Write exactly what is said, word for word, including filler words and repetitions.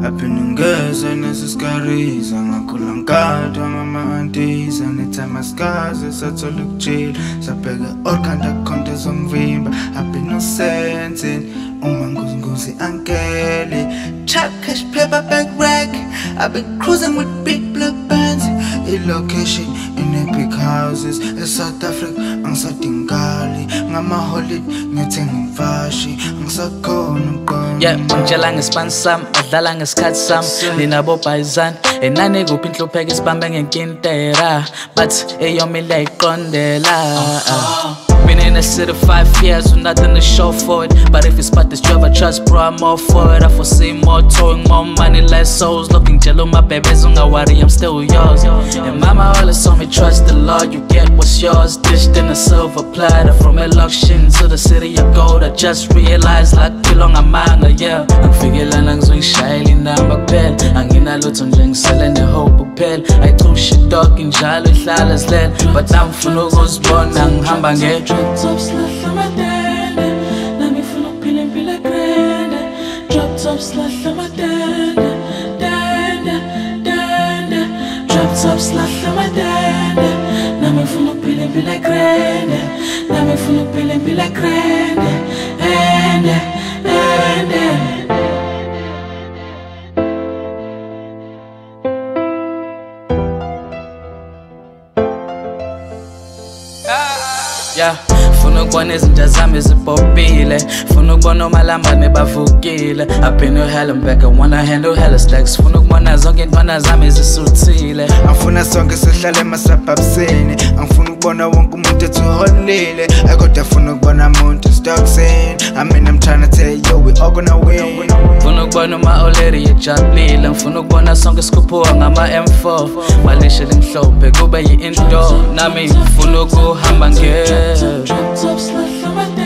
Apinungeza nesiskarisa ngakhula nkadwa mama antisa nethama skaze sathola ukujila sabheka orkanda khonto zomvimba I've been no sensing uma nguzi ankele Trap cash paper bag rack I've been cruising with big black bands I-location in epic houses e-South Africa angisadingali ngama-holiday ngithenga imfashi angisakhona ukugqona Yeah, ngitshela ngesibani sami, adlala ngesikhathi sami Ninabo bhayizani, enani kuphi inhlupheko isibambe ngenkintera But eyomile ayiqondela Been in the city five years with nothing to show for it But if it's about this driver trust bro, I'm all for it I foresee more touring, more money, less souls Looking jello, my babies, don't worry, I'm still yours And mama always told me trust the Lord, you get what's yours Dished in a silver platter From Eluction to the city of gold I just realized like long amanga, yeah Angifikelana ngizoyishayela inamba kuphela Anginalutho nje ngisele nehope kuphela Ayichushe dog injalo ihlala silela But namfuna ukuzibona ngihamba nge Drop tops lahla amadende Nami funa ukuphila impilo egrande Drop tops lahla amadende Dende, dende Drop tops lahla amadende Nami funa ukuphila impilo egrande Nami funa ukuphila impilo egrande Ende, ende Yeah, funa ukubona izinja zami zibhobhile Funa ukubona omalambane bavukile I've been to hell and back, I wanna handle hella stacks Funa ukubona zonke intwana zami zisuthile Angifuna sonke sihlale emasabhabsini Angifuna ukubona wonke umuntu ethuholile Kodwa funa ukubona umuntu stocksini I mean I'm trying to tell you we all gonna win Funa ukubona uma-oleri ejabulile Ngifuna ukubona sonke sikhuphuka ngama-M four Malishe limhlophe kube yi-indoor Nami ngifuna ukuhamba nge Drop tops lahla amadende